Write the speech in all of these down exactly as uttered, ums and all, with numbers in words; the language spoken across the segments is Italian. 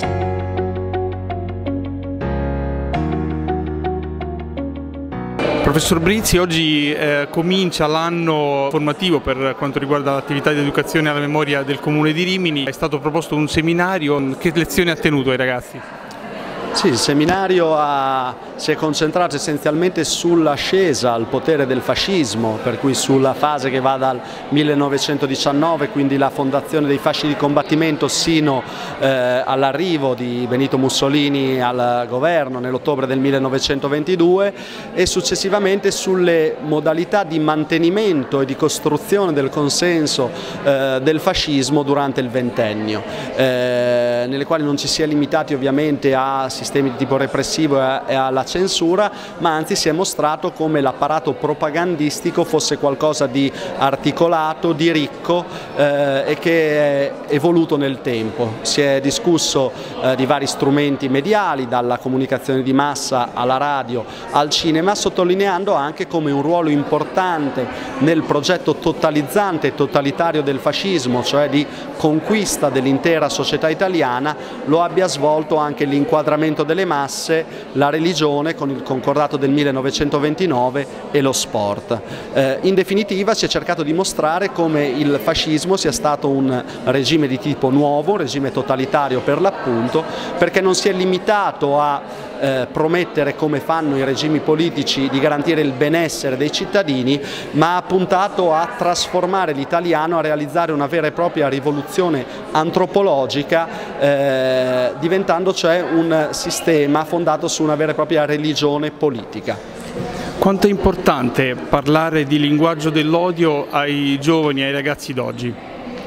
Professor Brizzi, oggi eh, comincia l'anno formativo per quanto riguarda l'attività di educazione alla memoria del Comune di Rimini. È stato proposto un seminario, che lezioni ha tenuto ai ragazzi? Sì, il seminario ha, si è concentrato essenzialmente sull'ascesa al potere del fascismo, per cui sulla fase che va dal millenovecentodiciannove, quindi la fondazione dei fasci di combattimento, sino eh, all'arrivo di Benito Mussolini al governo nell'ottobre del millenovecentoventidue, e successivamente sulle modalità di mantenimento e di costruzione del consenso eh, del fascismo durante il ventennio, eh, nelle quali non ci si è limitati ovviamente a sistemi di tipo repressivo e alla censura, ma anzi si è mostrato come l'apparato propagandistico fosse qualcosa di articolato, di ricco eh, e che è evoluto nel tempo. Si è discusso eh, di vari strumenti mediali, dalla comunicazione di massa alla radio al cinema, sottolineando anche come un ruolo importante nel progetto totalizzante e totalitario del fascismo, cioè di conquista dell'intera società italiana, lo abbia svolto anche l'inquadramento delle masse, la religione con il concordato del millenovecentoventinove e lo sport. Eh, in definitiva si è cercato di mostrare come il fascismo sia stato un regime di tipo nuovo, un regime totalitario per l'appunto, perché non si è limitato a Eh, promettere, come fanno i regimi politici, di garantire il benessere dei cittadini, ma ha puntato a trasformare l'italiano, a realizzare una vera e propria rivoluzione antropologica, eh, diventando cioè un sistema fondato su una vera e propria religione politica. Quanto è importante parlare di linguaggio dell'odio ai giovani, ai ragazzi d'oggi?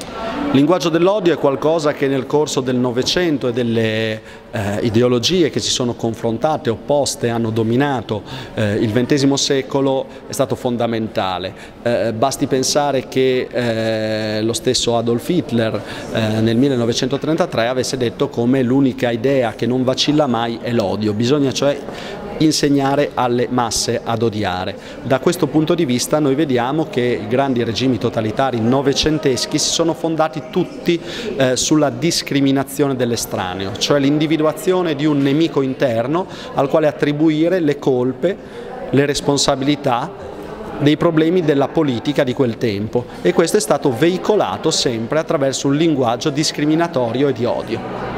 Il linguaggio dell'odio è qualcosa che nel corso del Novecento e delle eh, ideologie che si sono confrontate, opposte, hanno dominato eh, il ventesimo secolo è stato fondamentale. Eh, basti pensare che eh, lo stesso Adolf Hitler eh, nel millenovecentotrentatré avesse detto come l'unica idea che non vacilla mai è l'odio, bisogna cioè insegnare alle masse ad odiare. Da questo punto di vista noi vediamo che i grandi regimi totalitari novecenteschi si sono fondati tutti eh, sulla discriminazione dell'estraneo, cioè l'individuazione di un nemico interno al quale attribuire le colpe, le responsabilità dei problemi della politica di quel tempo, e questo è stato veicolato sempre attraverso un linguaggio discriminatorio e di odio.